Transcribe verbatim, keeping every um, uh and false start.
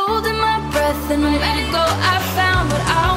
holding my breath and I'm ready to go. I found what I